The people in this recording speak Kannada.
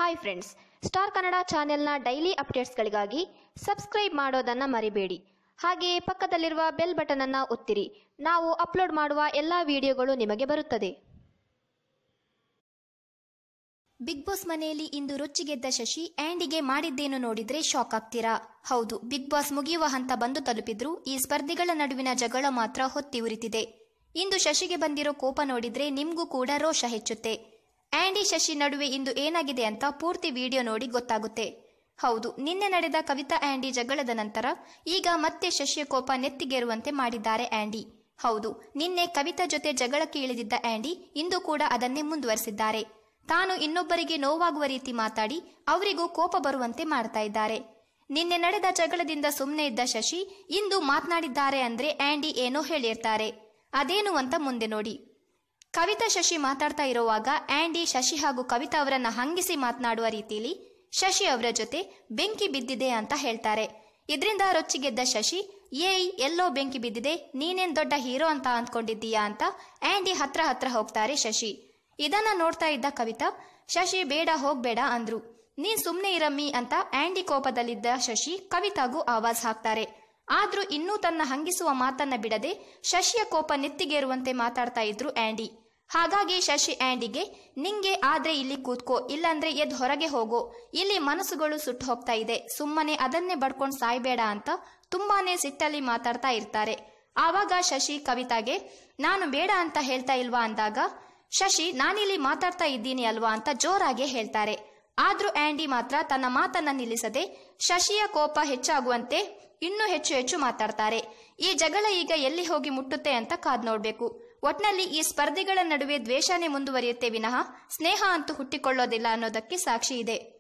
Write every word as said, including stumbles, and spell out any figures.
ಹಾಯ್ ಫ್ರೆಂಡ್ಸ್, ಸ್ಟಾರ್ ಕನ್ನಡ ಚಾನೆಲ್ನ ಡೈಲಿ ಅಪ್ಡೇಟ್ಸ್ಗಳಿಗಾಗಿ ಸಬ್ಸ್ಕ್ರೈಬ್ ಮಾಡೋದನ್ನು ಮರಿಬೇಡಿ. ಹಾಗೆಯೇ ಪಕ್ಕದಲ್ಲಿರುವ ಬೆಲ್ ಬಟನ್ ಅನ್ನು ಒತ್ತಿರಿ. ನಾವು ಅಪ್ಲೋಡ್ ಮಾಡುವ ಎಲ್ಲ ವಿಡಿಯೋಗಳು ನಿಮಗೆ ಬರುತ್ತದೆ. ಬಿಗ್ ಬಾಸ್ ಮನೆಯಲ್ಲಿ ಇಂದು ರೊಚ್ಚಿಗೆದ್ದ ಶಶಿ ಆ್ಯಂಡಿಗೆ ಮಾಡಿದ್ದೇನು ನೋಡಿದ್ರೆ ಶಾಕ್ ಆಗ್ತೀರಾ? ಹೌದು, ಬಿಗ್ ಬಾಸ್ ಮುಗಿಯುವ ಹಂತ ಬಂದು ತಲುಪಿದ್ರು ಈ ಸ್ಪರ್ಧಿಗಳ ನಡುವಿನ ಜಗಳ ಮಾತ್ರ ಹೊತ್ತಿ ಉರಿತಿದೆ. ಇಂದು ಶಶಿಗೆ ಬಂದಿರೋ ಕೋಪ ನೋಡಿದ್ರೆ ನಿಮ್ಗೂ ಕೂಡ ರೋಷ ಹೆಚ್ಚುತ್ತೆ. ಆ್ಯಂಡಿ ಶಶಿ ನಡುವೆ ಇಂದು ಏನಾಗಿದೆ ಅಂತ ಪೂರ್ತಿ ವಿಡಿಯೋ ನೋಡಿ ಗೊತ್ತಾಗುತ್ತೆ. ಹೌದು, ನಿನ್ನೆ ನಡೆದ ಕವಿತಾ ಆ್ಯಂಡಿ ಜಗಳದ ನಂತರ ಈಗ ಮತ್ತೆ ಶಶಿಯ ಕೋಪ ನೆತ್ತಿಗೇರುವಂತೆ ಮಾಡಿದ್ದಾರೆ ಆ್ಯಂಡಿ. ಹೌದು, ನಿನ್ನೆ ಕವಿತಾ ಜೊತೆ ಜಗಳಕ್ಕೆ ಇಳಿದಿದ್ದ ಆ್ಯಂಡಿ ಇಂದು ಕೂಡ ಅದನ್ನೇ ಮುಂದುವರೆಸಿದ್ದಾರೆ. ತಾನು ಇನ್ನೊಬ್ಬರಿಗೆ ನೋವಾಗುವ ರೀತಿ ಮಾತಾಡಿ ಅವರಿಗೂ ಕೋಪ ಬರುವಂತೆ ಮಾಡ್ತಾ ಇದ್ದಾರೆ. ನಿನ್ನೆ ನಡೆದ ಜಗಳದಿಂದ ಸುಮ್ಮನೆ ಇದ್ದ ಶಶಿ ಇಂದು ಮಾತನಾಡಿದ್ದಾರೆ ಅಂದ್ರೆ ಆ್ಯಂಡಿ ಏನೋ ಹೇಳಿರ್ತಾರೆ. ಅದೇನು ಅಂತ ಮುಂದೆ ನೋಡಿ. ಕವಿತಾ ಶಶಿ ಮಾತಾಡ್ತಾ ಇರುವಾಗ ಆ್ಯಂಡಿ ಶಶಿ ಹಾಗೂ ಕವಿತಾ ಅವರನ್ನ ಹಂಗಿಸಿ ಮಾತನಾಡುವ ರೀತಿಯಲ್ಲಿ ಶಶಿ ಅವರ ಜೊತೆ ಬೆಂಕಿ ಬಿದ್ದಿದೆ ಅಂತ ಹೇಳ್ತಾರೆ. ಇದರಿಂದ ರೊಚ್ಚಿಗೆದ್ದ ಶಶಿ, ಏಯ್ ಎಲ್ಲೋ ಬೆಂಕಿ ಬಿದ್ದಿದೆ, ನೀನೇನ್ ದೊಡ್ಡ ಹೀರೋ ಅಂತ ಅಂದ್ಕೊಂಡಿದ್ದೀಯಾ ಅಂತ ಆ್ಯಂಡಿ ಹತ್ರ ಹತ್ರ ಹೋಗ್ತಾರೆ ಶಶಿ. ಇದನ್ನ ನೋಡ್ತಾ ಇದ್ದ ಕವಿತಾ, ಶಶಿ ಬೇಡ ಹೋಗ್ಬೇಡ ಅಂದ್ರು. ನೀನ್ ಸುಮ್ನೆ ಇರಮ್ಮಿ ಅಂತ ಆ್ಯಂಡಿ ಕೋಪದಲ್ಲಿದ್ದ ಶಶಿ ಕವಿತಾಗೂ ಆವಾಜ್ ಹಾಕ್ತಾರೆ. ಆದ್ರೂ ಇನ್ನೂ ತನ್ನ ಹಂಗಿಸುವ ಮಾತನ್ನ ಬಿಡದೆ ಶಶಿಯ ಕೋಪ ನೆತ್ತಿಗೇರುವಂತೆ ಮಾತಾಡ್ತಾ ಇದ್ರು ಆ್ಯಂಡಿ. ಹಾಗಾಗಿ ಶಶಿ ಆ್ಯಂಡಿಗೆ, ನಿಂಗೆ ಆದ್ರೆ ಇಲ್ಲಿ ಕೂತ್ಕೋ, ಇಲ್ಲಾಂದ್ರೆ ಎದ್ ಹೊರಗೆ ಹೋಗೋ, ಇಲ್ಲಿ ಮನಸ್ಸುಗಳು ಸುಟ್ಟು ಹೋಗ್ತಾ ಇದೆ, ಸುಮ್ಮನೆ ಅದನ್ನೇ ಬಡ್ಕೊಂಡ್ ಸಾಯ್ಬೇಡ ಅಂತ ತುಂಬಾನೇ ಸಿಟ್ಟಲ್ಲಿ ಮಾತಾಡ್ತಾ ಇರ್ತಾರೆ. ಆವಾಗ ಶಶಿ ಕವಿತಾಗೆ, ನಾನು ಬೇಡ ಅಂತ ಹೇಳ್ತಾ ಇಲ್ವಾ ಅಂದಾಗ ಶಶಿ, ನಾನಿಲ್ಲಿ ಮಾತಾಡ್ತಾ ಇದ್ದೀನಿ ಅಲ್ವಾ ಅಂತ ಜೋರಾಗಿ ಹೇಳ್ತಾರೆ. ಆದ್ರೂ ಆ್ಯಂಡಿ ಮಾತ್ರ ತನ್ನ ಮಾತನ್ನ ನಿಲ್ಲಿಸದೆ ಶಶಿಯ ಕೋಪ ಹೆಚ್ಚಾಗುವಂತೆ ಇನ್ನೂ ಹೆಚ್ಚು ಹೆಚ್ಚು ಮಾತಾಡ್ತಾರೆ. ಈ ಜಗಳ ಈಗ ಎಲ್ಲಿ ಹೋಗಿ ಮುಟ್ಟುತ್ತೆ ಅಂತ ಕಾದ್ ನೋಡ್ಬೇಕು. ಒಟ್ನಲ್ಲಿ ಈ ಸ್ಪರ್ಧಿಗಳ ನಡುವೆ ದ್ವೇಷನೇ ಮುಂದುವರಿಯುತ್ತೆ ವಿನಃ ಸ್ನೇಹ ಅಂತೂ ಹುಟ್ಟಿಕೊಳ್ಳೋದಿಲ್ಲ ಅನ್ನೋದಕ್ಕೆ ಸಾಕ್ಷಿ ಇದೆ.